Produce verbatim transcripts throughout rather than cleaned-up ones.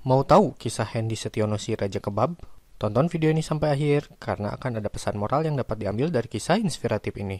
Mau tahu kisah Hendy Setiono si Raja Kebab? Tonton video ini sampai akhir, karena akan ada pesan moral yang dapat diambil dari kisah inspiratif ini.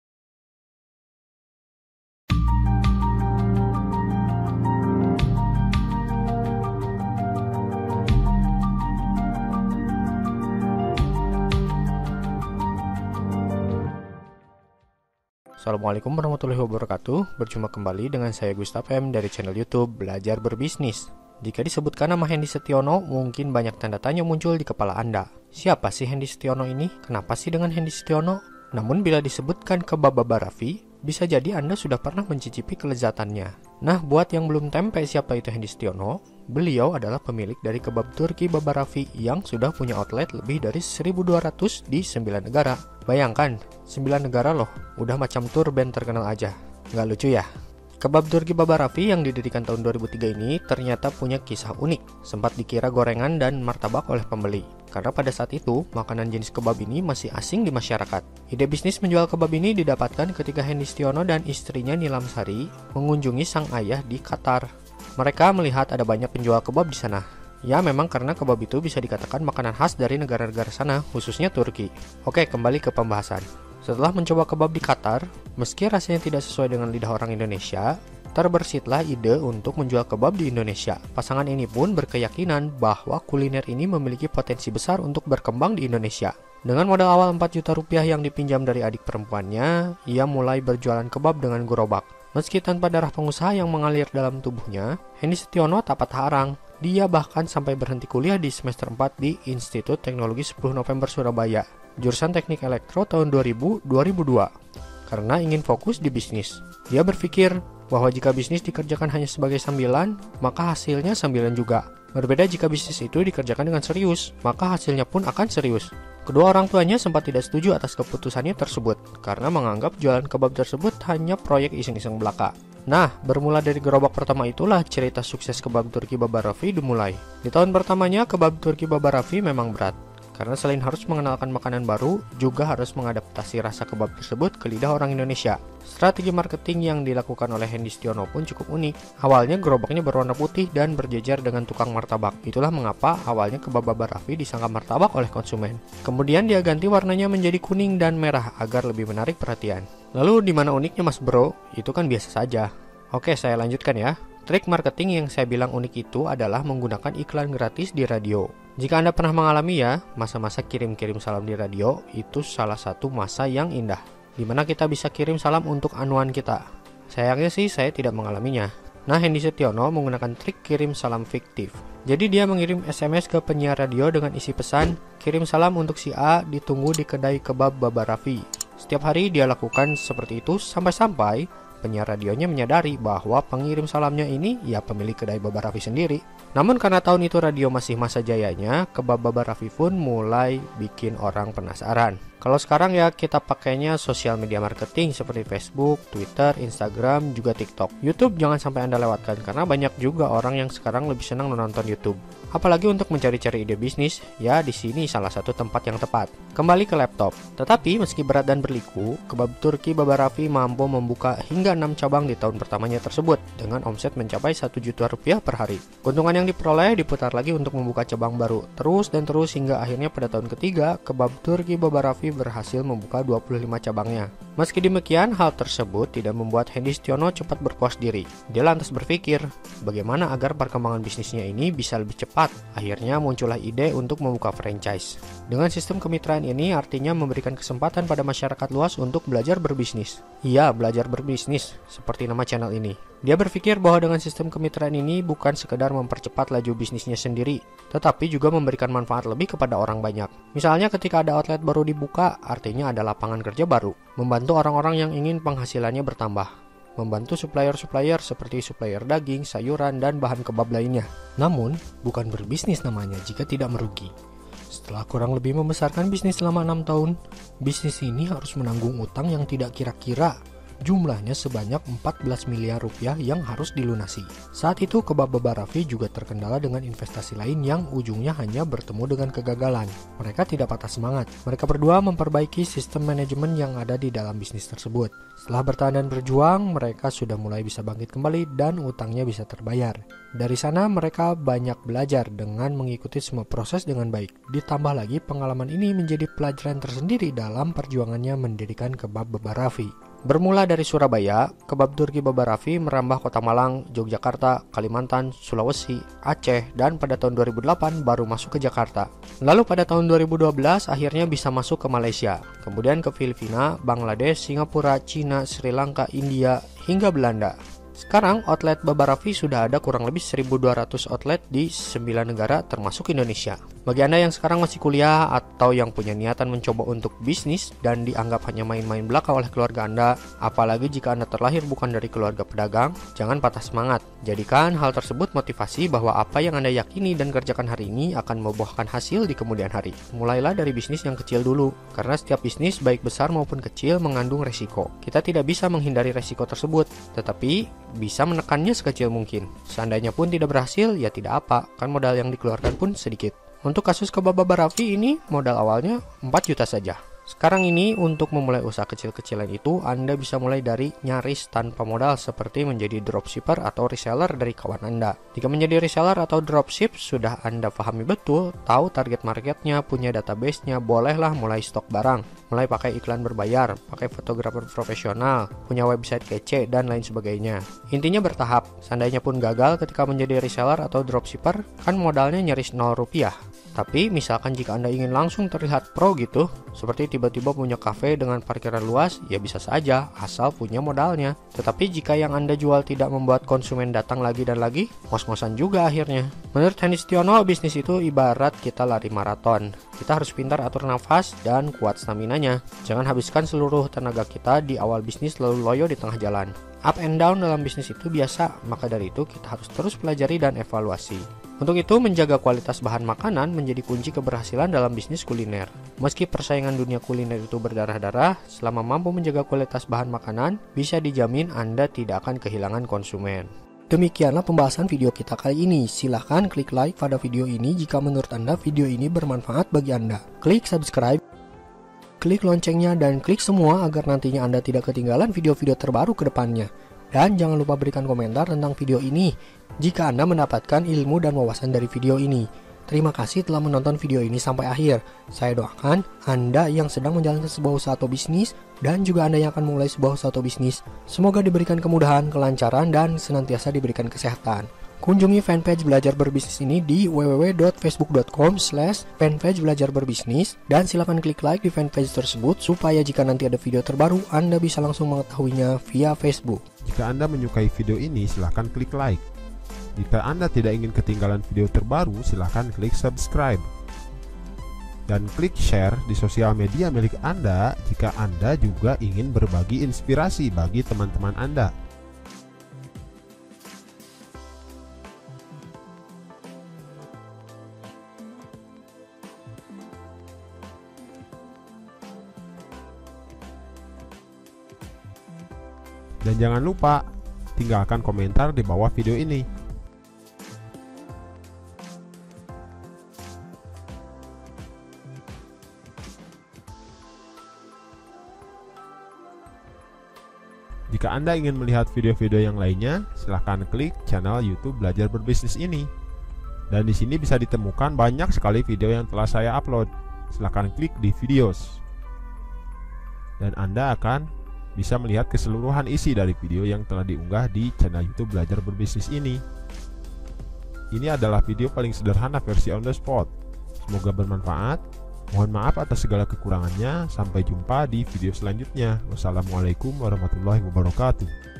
Assalamualaikum warahmatullahi wabarakatuh. Berjumpa kembali dengan saya Gustaf M dari channel YouTube Belajar Berbisnis. Jika disebutkan nama Hendy Setiono, mungkin banyak tanda tanya muncul di kepala Anda. Siapa sih Hendy Setiono ini? Kenapa sih dengan Hendy Setiono? Namun bila disebutkan kebab Baba Raffi, bisa jadi Anda sudah pernah mencicipi kelezatannya. Nah, buat yang belum tempe siapa itu Hendy Setiono, beliau adalah pemilik dari kebab Turki Baba Raffi yang sudah punya outlet lebih dari seribu dua ratus di sembilan negara. Bayangkan, sembilan negara loh, udah macam tour band terkenal aja. Nggak lucu ya? Kebab Turki Baba Raffi yang didirikan tahun dua ribu tiga ini ternyata punya kisah unik. Sempat dikira gorengan dan martabak oleh pembeli. Karena pada saat itu, makanan jenis kebab ini masih asing di masyarakat. Ide bisnis menjual kebab ini didapatkan ketika Hendy Setiono dan istrinya Nilam Sari mengunjungi sang ayah di Qatar. Mereka melihat ada banyak penjual kebab di sana. Ya, memang karena kebab itu bisa dikatakan makanan khas dari negara-negara sana, khususnya Turki. Oke, kembali ke pembahasan. Setelah mencoba kebab di Qatar, meski rasanya tidak sesuai dengan lidah orang Indonesia, terbersitlah ide untuk menjual kebab di Indonesia. Pasangan ini pun berkeyakinan bahwa kuliner ini memiliki potensi besar untuk berkembang di Indonesia. Dengan modal awal empat juta rupiah yang dipinjam dari adik perempuannya, ia mulai berjualan kebab dengan gerobak. Meski tanpa darah pengusaha yang mengalir dalam tubuhnya, Hendy Setiono tak patah arang. Dia bahkan sampai berhenti kuliah di semester empat di Institut Teknologi sepuluh November Surabaya, jurusan Teknik Elektro tahun dua ribu dua ribu dua, karena ingin fokus di bisnis. Dia berpikir bahwa jika bisnis dikerjakan hanya sebagai sambilan, maka hasilnya sambilan juga. Berbeda jika bisnis itu dikerjakan dengan serius, maka hasilnya pun akan serius. Kedua orang tuanya sempat tidak setuju atas keputusannya tersebut, karena menganggap jualan kebab tersebut hanya proyek iseng-iseng belaka. Nah, bermula dari gerobak pertama itulah cerita sukses kebab Turki Baba Raffi dimulai. Di tahun pertamanya, kebab Turki Baba Raffi memang berat. Karena selain harus mengenalkan makanan baru, juga harus mengadaptasi rasa kebab tersebut ke lidah orang Indonesia. Strategi marketing yang dilakukan oleh Hendy Setiono pun cukup unik. Awalnya gerobaknya berwarna putih dan berjejer dengan tukang martabak. Itulah mengapa awalnya kebab Baba Raffi disangka martabak oleh konsumen. Kemudian dia ganti warnanya menjadi kuning dan merah agar lebih menarik perhatian. Lalu di mana uniknya Mas Bro? Itu kan biasa saja. Oke, saya lanjutkan ya. Trik marketing yang saya bilang unik itu adalah menggunakan iklan gratis di radio. Jika Anda pernah mengalami ya, masa-masa kirim-kirim salam di radio itu salah satu masa yang indah, di mana kita bisa kirim salam untuk anuan kita. Sayangnya sih saya tidak mengalaminya. Nah, Hendy Setiono menggunakan trik kirim salam fiktif. Jadi dia mengirim S M S ke penyiar radio dengan isi pesan, kirim salam untuk si A ditunggu di kedai kebab Baba Raffi. Setiap hari dia lakukan seperti itu sampai-sampai penyiar radionya menyadari bahwa pengirim salamnya ini ya pemilik kedai Baba Raffi sendiri. Namun karena tahun itu radio masih masa jayanya, kebab Baba Raffi pun mulai bikin orang penasaran. Kalau sekarang ya kita pakainya sosial media marketing seperti Facebook, Twitter, Instagram, juga TikTok. YouTube jangan sampai Anda lewatkan karena banyak juga orang yang sekarang lebih senang menonton YouTube. Apalagi untuk mencari-cari ide bisnis, ya di sini salah satu tempat yang tepat. Kembali ke laptop. Tetapi meski berat dan berliku, kebab Turki Baba Raffi mampu membuka hingga enam cabang di tahun pertamanya tersebut dengan omset mencapai satu juta rupiah per hari. Keuntungan yang diperoleh diputar lagi untuk membuka cabang baru terus dan terus hingga akhirnya pada tahun ketiga, kebab Turki Baba Raffi berhasil membuka dua puluh lima cabangnya. Meski demikian, hal tersebut tidak membuat Hendy Setiono cepat berpuas diri. Dia lantas berpikir, bagaimana agar perkembangan bisnisnya ini bisa lebih cepat. Akhirnya muncullah ide untuk membuka franchise. Dengan sistem kemitraan ini artinya memberikan kesempatan pada masyarakat luas untuk belajar berbisnis. Iya, belajar berbisnis, seperti nama channel ini. Dia berpikir bahwa dengan sistem kemitraan ini bukan sekedar mempercepat laju bisnisnya sendiri, tetapi juga memberikan manfaat lebih kepada orang banyak. Misalnya ketika ada outlet baru dibuka, artinya ada lapangan kerja baru, membantu orang-orang yang ingin penghasilannya bertambah, membantu supplier-supplier seperti supplier daging, sayuran, dan bahan kebab lainnya. Namun, bukan berbisnis namanya jika tidak merugi. Setelah kurang lebih membesarkan bisnis selama enam tahun, bisnis ini harus menanggung utang yang tidak kira-kira. Jumlahnya sebanyak empat belas miliar rupiah yang harus dilunasi. Saat itu Kebab Baba Raffi juga terkendala dengan investasi lain yang ujungnya hanya bertemu dengan kegagalan. Mereka tidak patah semangat. Mereka berdua memperbaiki sistem manajemen yang ada di dalam bisnis tersebut. Setelah bertahan dan berjuang, mereka sudah mulai bisa bangkit kembali dan utangnya bisa terbayar. Dari sana mereka banyak belajar dengan mengikuti semua proses dengan baik. Ditambah lagi pengalaman ini menjadi pelajaran tersendiri dalam perjuangannya mendirikan Kebab Baba Raffi. Bermula dari Surabaya, Kebab Turki Baba Raffi merambah Kota Malang, Yogyakarta, Kalimantan, Sulawesi, Aceh, dan pada tahun dua ribu delapan baru masuk ke Jakarta. Lalu pada tahun dua ribu dua belas akhirnya bisa masuk ke Malaysia, kemudian ke Filipina, Bangladesh, Singapura, Cina, Sri Lanka, India, hingga Belanda. Sekarang outlet Baba Raffi sudah ada kurang lebih seribu dua ratus outlet di sembilan negara termasuk Indonesia. Bagi Anda yang sekarang masih kuliah atau yang punya niatan mencoba untuk bisnis dan dianggap hanya main-main belaka oleh keluarga Anda, apalagi jika Anda terlahir bukan dari keluarga pedagang, jangan patah semangat. Jadikan hal tersebut motivasi bahwa apa yang Anda yakini dan kerjakan hari ini akan membuahkan hasil di kemudian hari. Mulailah dari bisnis yang kecil dulu, karena setiap bisnis baik besar maupun kecil mengandung resiko. Kita tidak bisa menghindari resiko tersebut, tetapi bisa menekannya sekecil mungkin. Seandainya pun tidak berhasil, ya tidak apa, kan modal yang dikeluarkan pun sedikit. Untuk kasus Kebab Baba Raffi ini, modal awalnya empat juta saja. Sekarang ini untuk memulai usaha kecil-kecilan itu, Anda bisa mulai dari nyaris tanpa modal seperti menjadi dropshipper atau reseller dari kawan Anda. Jika menjadi reseller atau dropship, sudah Anda pahami betul, tahu target marketnya, punya database-nya, bolehlah mulai stok barang. Mulai pakai iklan berbayar, pakai fotografer profesional, punya website kece, dan lain sebagainya. Intinya bertahap, seandainya pun gagal ketika menjadi reseller atau dropshipper, kan modalnya nyaris nol rupiah. Tapi misalkan jika Anda ingin langsung terlihat pro gitu, seperti tiba-tiba punya kafe dengan parkiran luas, ya bisa saja, asal punya modalnya. Tetapi jika yang Anda jual tidak membuat konsumen datang lagi dan lagi, ngos-ngosan juga akhirnya. Menurut Hendy Setiono, bisnis itu ibarat kita lari maraton. Kita harus pintar atur nafas dan kuat staminanya. Jangan habiskan seluruh tenaga kita di awal bisnis lalu loyo di tengah jalan. Up and down dalam bisnis itu biasa, maka dari itu kita harus terus pelajari dan evaluasi. Untuk itu, menjaga kualitas bahan makanan menjadi kunci keberhasilan dalam bisnis kuliner. Meski persaingan dunia kuliner itu berdarah-darah, selama mampu menjaga kualitas bahan makanan, bisa dijamin Anda tidak akan kehilangan konsumen. Demikianlah pembahasan video kita kali ini. Silahkan klik like pada video ini jika menurut Anda video ini bermanfaat bagi Anda. Klik subscribe, klik loncengnya, dan klik semua agar nantinya Anda tidak ketinggalan video-video terbaru ke depannya. Dan jangan lupa berikan komentar tentang video ini jika Anda mendapatkan ilmu dan wawasan dari video ini. Terima kasih telah menonton video ini sampai akhir. Saya doakan Anda yang sedang menjalankan sebuah usaha atau bisnis, dan juga Anda yang akan memulai sebuah usaha atau bisnis, semoga diberikan kemudahan, kelancaran, dan senantiasa diberikan kesehatan. Kunjungi fanpage Belajar Berbisnis ini di w w w dot facebook dot com slash fanpage belajar berbisnis, dan silakan klik like di fanpage tersebut supaya jika nanti ada video terbaru Anda bisa langsung mengetahuinya via Facebook. Jika Anda menyukai video ini, silahkan klik like. Jika Anda tidak ingin ketinggalan video terbaru, silahkan klik subscribe. Dan klik share di sosial media milik Anda jika Anda juga ingin berbagi inspirasi bagi teman-teman Anda. Dan jangan lupa tinggalkan komentar di bawah video ini. Jika Anda ingin melihat video-video yang lainnya, silahkan klik channel YouTube Belajar Berbisnis ini. Dan di sini bisa ditemukan banyak sekali video yang telah saya upload. Silahkan klik di videos. Dan Anda akan bisa melihat keseluruhan isi dari video yang telah diunggah di channel YouTube Belajar Berbisnis ini. Ini adalah video paling sederhana versi on the spot. Semoga bermanfaat. Mohon maaf atas segala kekurangannya. Sampai jumpa di video selanjutnya. Wassalamualaikum warahmatullahi wabarakatuh.